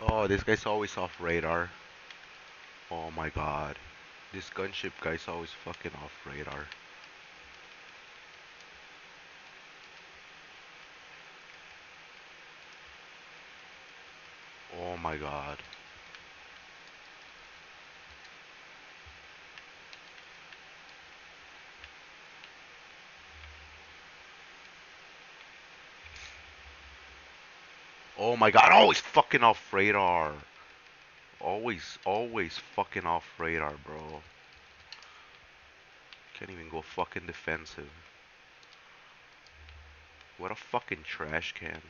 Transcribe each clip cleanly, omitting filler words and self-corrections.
Oh, this guy's always off radar. Oh my god. This gunship guy's always fucking off radar. Oh my god. Oh my god, always fucking off radar. Always fucking off radar, bro. Can't even go fucking defensive. What a fucking trash can.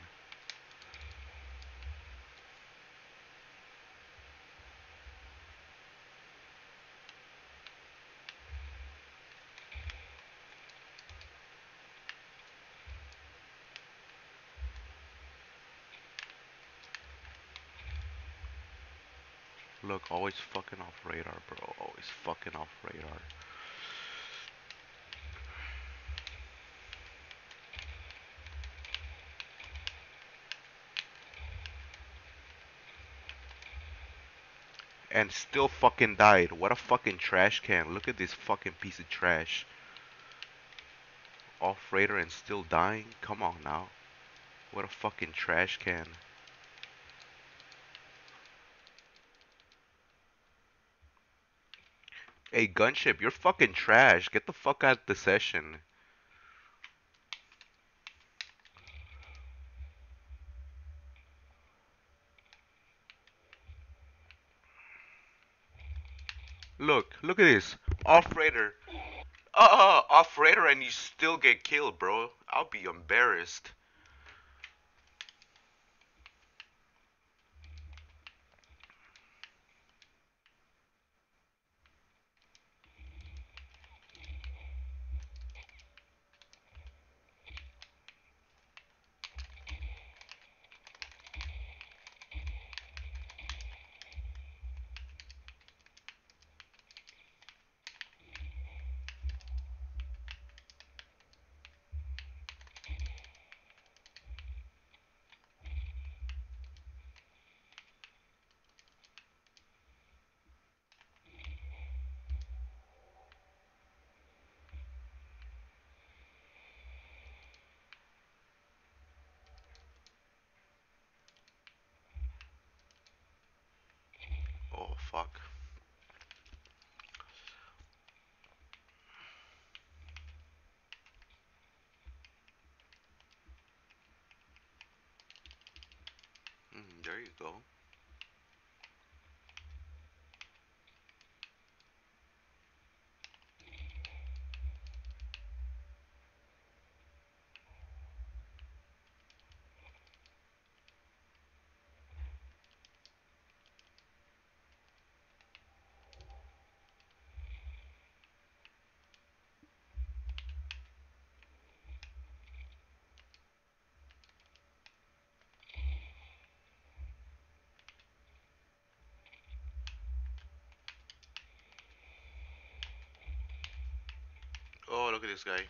Look, always fucking off radar, bro. Always fucking off radar. And still fucking died. What a fucking trash can. Look at this fucking piece of trash. Off radar and still dying? Come on now. What a fucking trash can. Hey, Gunship, you're fucking trash. Get the fuck out of the session. Look at this. Off radar. Off radar and you still get killed, bro. I'll be embarrassed. Oh, fuck. There you go. Oh, look at this guy.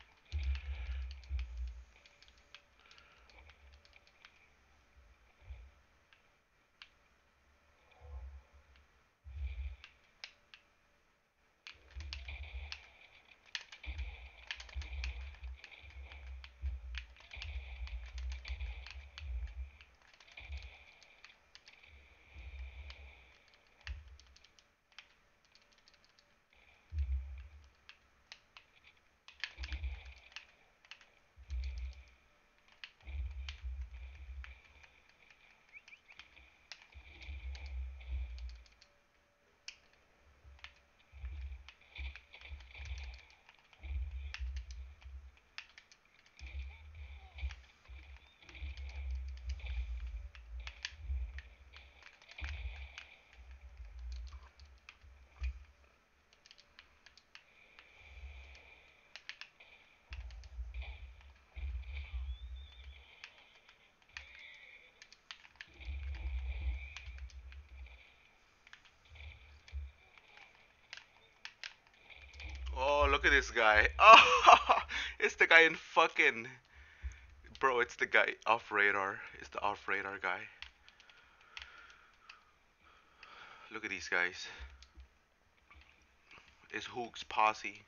Oh, look at this guy. Oh, it's the guy in fucking. Bro, it's the guy off radar. It's the off radar guy. Look at these guys. It's Hook's posse.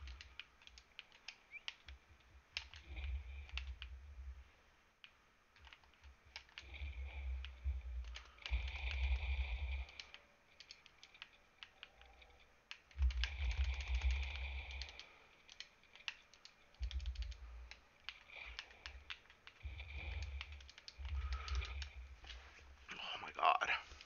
Oh my god.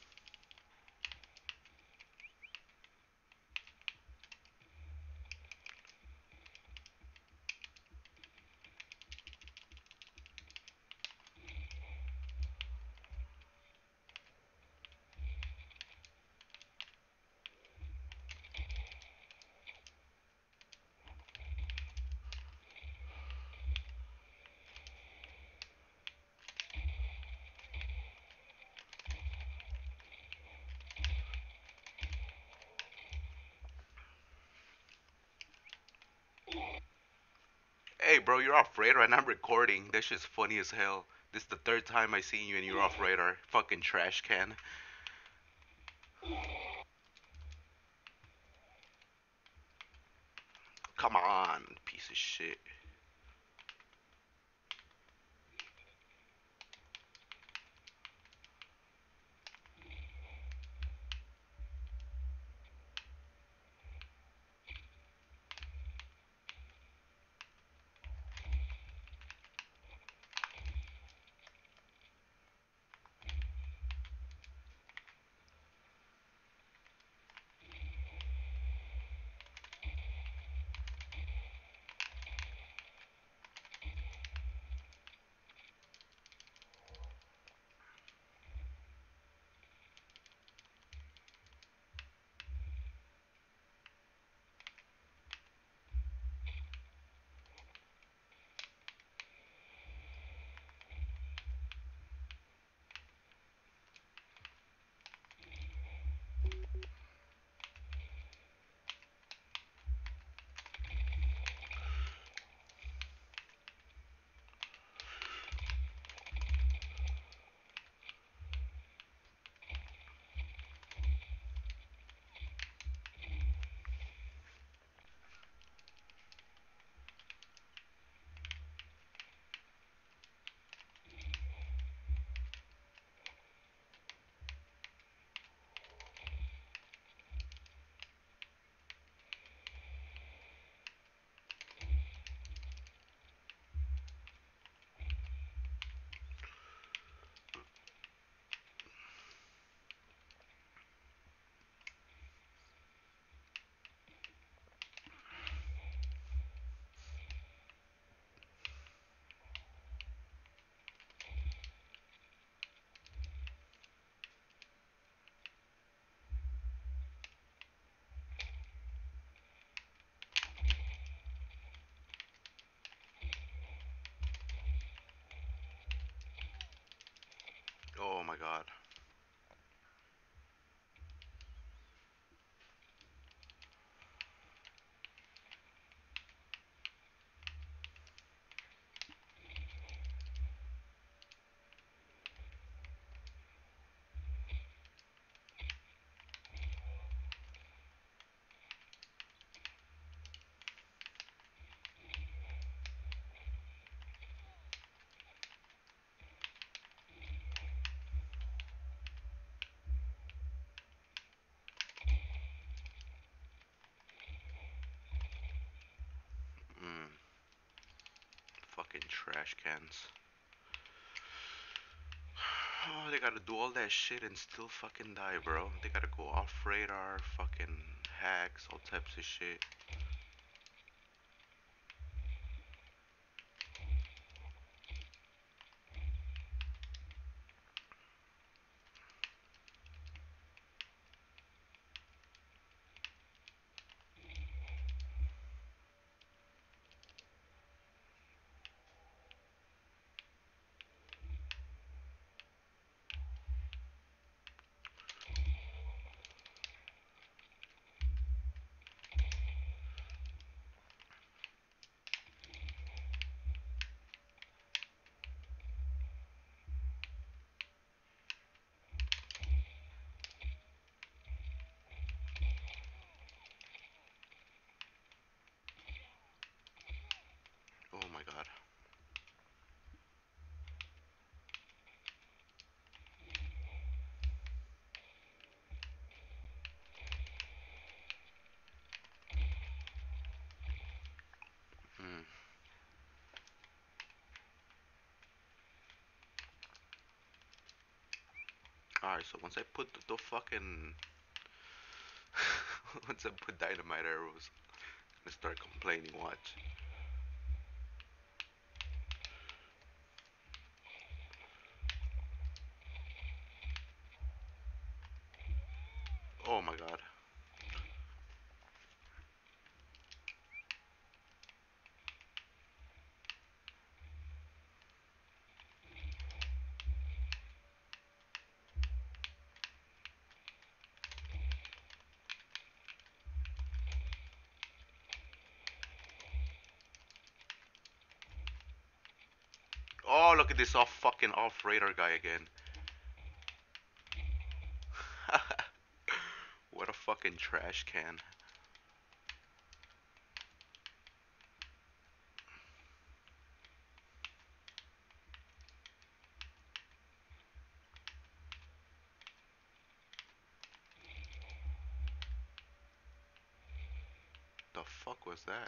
Hey, bro, you're off radar and I'm recording. This shit's funny as hell. This is the third time I seen you and you're off radar. Fucking trash can. Come on, piece of shit. Oh my god. Mm, fucking trash cans. Oh, they gotta do all that shit and still fucking die, bro. They gotta go off radar, fucking hacks, all types of shit. Alright, so once I put the fucking once I put dynamite arrows, I'm gonna start complaining. Watch. Oh my god. Oh, look at this off fucking off radar guy again. What a fucking trash can. The fuck was that?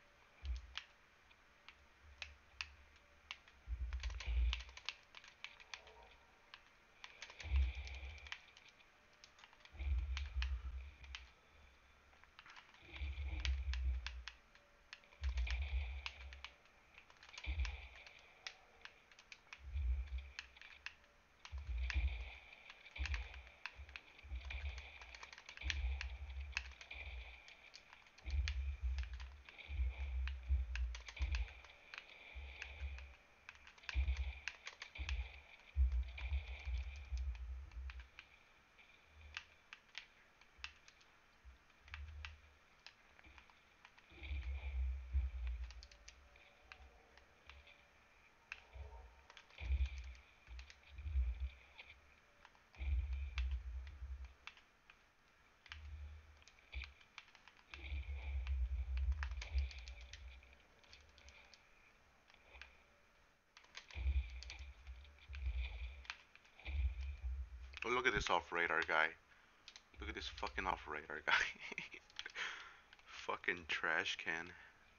Oh, look at this off radar guy. Look at this fucking off radar guy. Fucking trash can.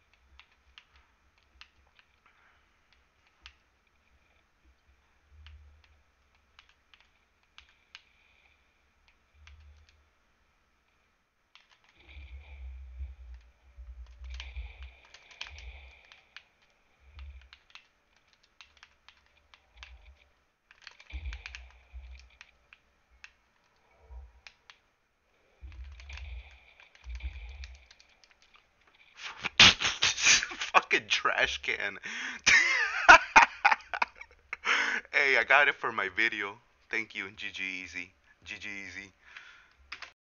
Fucking trash can. Hey, I got it for my video. Thank you, GG Easy. GG Easy.